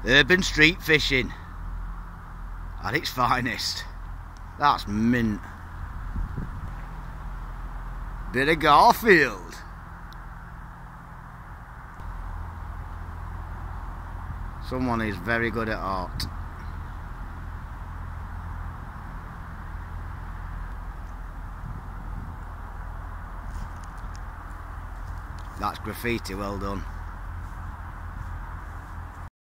Urban street fishing at its finest. That's mint. Bit of Garfield. Someone is very good at art. That's graffiti, well done.